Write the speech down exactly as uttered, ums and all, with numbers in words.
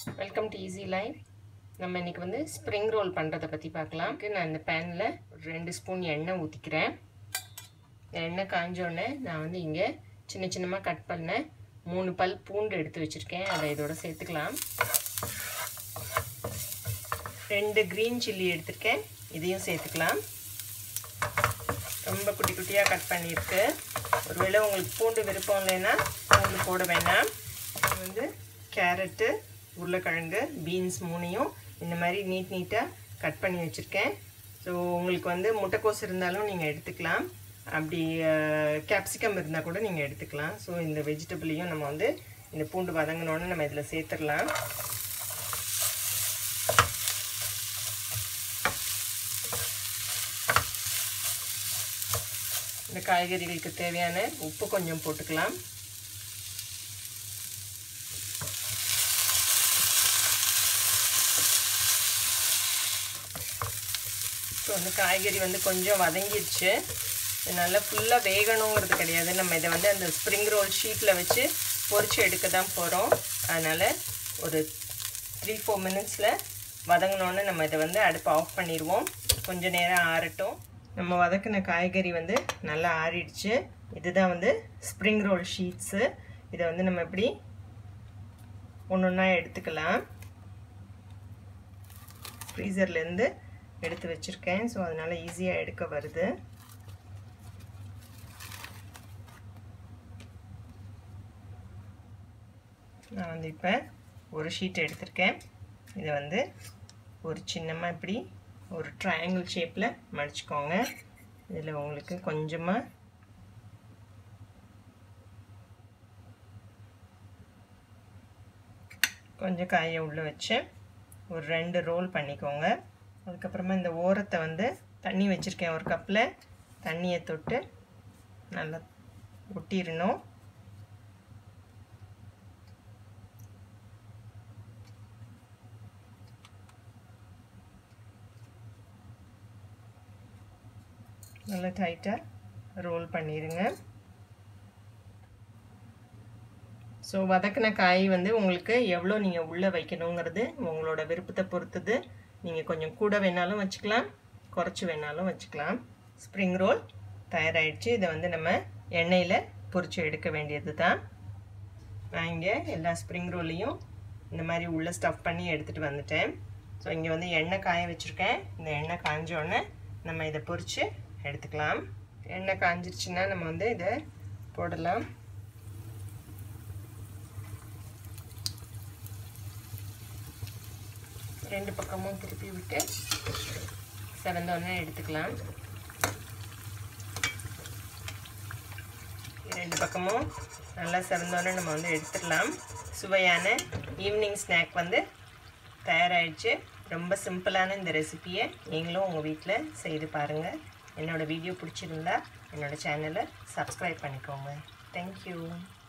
Welcome to easy life. நம்ம இன்றைக்கி வந்து ஸ்ப்ரிங் ரோல் பண்ணுறதை பற்றி பார்க்கலாம். நான் இந்த பேனில் ரெண்டு ஸ்பூன் எண்ணெய் ஊற்றிக்கிறேன். எண்ணெய் காஞ்சோடனே நான் வந்து இங்கே சின்ன சின்னமாக கட் பண்ண மூணு பல் பூண்டு எடுத்து வச்சுருக்கேன். அதை இதோட சேர்த்துக்கலாம். ரெண்டு க்ரீன் சில்லி எடுத்துருக்கேன், இதையும் சேர்த்துக்கலாம். ரொம்ப குட்டி குட்டியாக கட் பண்ணியிருக்கு. ஒருவேளை உங்களுக்கு பூண்டு விருப்பம் இல்லைன்னா பூண்டு போட வேண்டாம். வந்து கேரட்டு, உருளைக்கிழங்கு, பீன்ஸ் மூணையும் இந்த மாதிரி நீட் நீட்டாக கட் பண்ணி வச்சுருக்கேன். ஸோ உங்களுக்கு வந்து முட்டைக்கோஸ் இருந்தாலும் நீங்கள் எடுத்துக்கலாம், அப்படி கேப்சிகம் இருந்தால் கூட நீங்கள் எடுத்துக்கலாம். ஸோ இந்த வெஜிடபிளையும் நம்ம வந்து இந்த பூண்டு வதங்கினோன்னு நம்ம இதில் சேர்த்துடலாம். இந்த காய்கறிகளுக்கு தேவையான உப்பு கொஞ்சம் போட்டுக்கலாம். ஸோ வந்து காய்கறி வந்து கொஞ்சம் வதங்கிடுச்சு. நல்லா ஃபுல்லாக வேகணுங்கிறது கிடையாது. நம்ம இதை வந்து அந்த ஸ்ப்ரிங் ரோல் ஷீட்டில் வச்சு பொரிச்சு எடுக்க தான் போகிறோம். அதனால் ஒரு த்ரீ ஃபோர் மினிட்ஸில் வதங்கினோன்னு நம்ம இதை வந்து அடுப்பை ஆஃப் பண்ணிடுவோம். கொஞ்சம் நேரம் ஆறட்டும். நம்ம வதக்கின காய்கறி வந்து நல்லா ஆறிடுச்சு. இதுதான் வந்து ஸ்ப்ரிங் ரோல் ஷீட்ஸு. இதை வந்து நம்ம எப்படி ஒன்று ஒன்றா எடுத்துக்கலாம். ஃப்ரீசர்லேருந்து எடுத்து வச்சுருக்கேன். ஸோ அதனால் ஈஸியாக எடுக்க வருது. நான் வந்து இப்போ ஒரு ஷீட் எடுத்திருக்கேன். இதை வந்து ஒரு சின்னமாக இப்படி ஒரு ட்ரையாங்கிள் ஷேப்பில் மடிச்சுக்கோங்க. இதில் உங்களுக்கு கொஞ்சமாக கொஞ்சம் காயை உள்ளே வச்சு ஒரு ரெண்டு ரோல் பண்ணிக்கோங்க. அதுக்கப்புறமா இந்த ஓரத்தை வந்து தண்ணி வச்சுருக்கேன். ஒரு கப்பில் தண்ணியை தொட்டு நல்லா ஒட்டிடணும். நல்லா டைட்டாக ரோல் பண்ணிடுங்க. ஸோ வதக்கின காய் வந்து உங்களுக்கு எவ்வளோ நீங்கள் உள்ளே வைக்கணுங்கிறது உங்களோட விருப்பத்தை பொறுத்தது. நீங்கள் கொஞ்சம் கூட வேணாலும் வச்சுக்கலாம், குறைச்சி வேணாலும் வச்சுக்கலாம். ஸ்ப்ரிங் ரோல் தயாராகிடுச்சு. இதை வந்து நம்ம எண்ணெயில் பொரிச்சு எடுக்க வேண்டியது தான். நான் இங்கே எல்லா ஸ்ப்ரிங் ரோலையும் இந்த மாதிரி உள்ளே ஸ்டஃப் பண்ணி எடுத்துகிட்டு வந்துட்டேன். ஸோ இங்கே வந்து எண்ணெய் காய வச்சுருக்கேன். இந்த எண்ணெய் காஞ்சோடனே நம்ம இதை பொரித்து எடுத்துக்கலாம். எண்ணெய் காஞ்சிருச்சுன்னா நம்ம வந்து இதை போடலாம். ரெண்டு பக்கமும் திருப்பி விட்டு செவந்தோடனே எடுத்துக்கலாம். ரெண்டு பக்கமும் நல்லா செவந்தோடனே நம்ம வந்து எடுத்துடலாம். சுவையான ஈவினிங் ஸ்நாக் வந்து தயாராகிடுச்சு. ரொம்ப சிம்பிளான இந்த ரெசிபியை நீங்களும் உங்கள் வீட்டில் செய்து பாருங்கள். என்னோடய வீடியோ பிடிச்சிருந்தா என்னோடய சேனலை சப்ஸ்கிரைப் பண்ணிக்கோங்க. தேங்க்யூ.